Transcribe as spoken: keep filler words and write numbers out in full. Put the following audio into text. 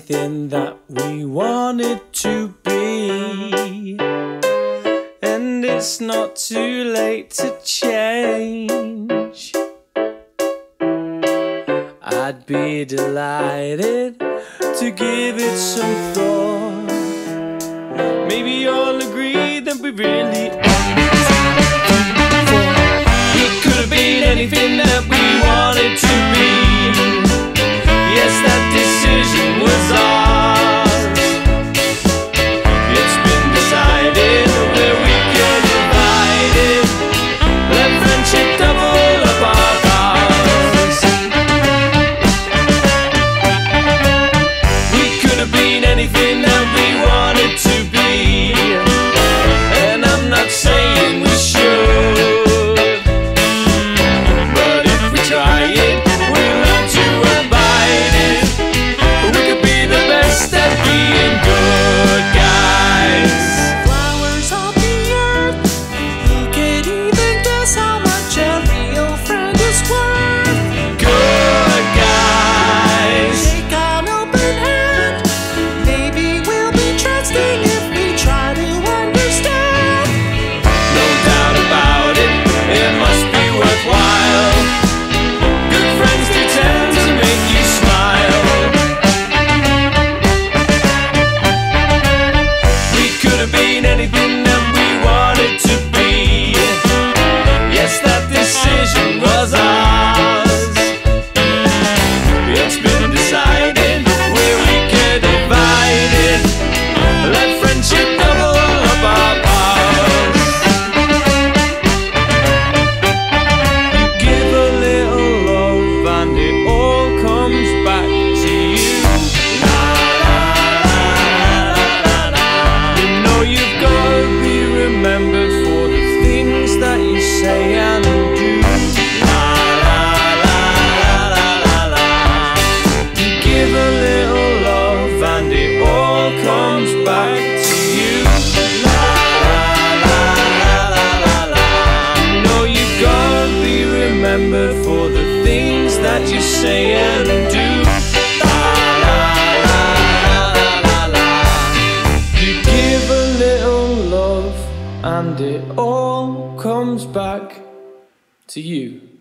anything that we wanted to be, and it's not too late to change. I'd be delighted to give it some thought. Maybe you'll agree that we really we could have been anything that we wanted to be. Yes, that decision was ours. It's been decided where we could divide it. Let friendship double up our vows. We could have been anything that we wanted to be, and I'm not saying we should. Remembered for the things that you say and do. La, la, la, la, la, la. You give a little love and it all comes back to you.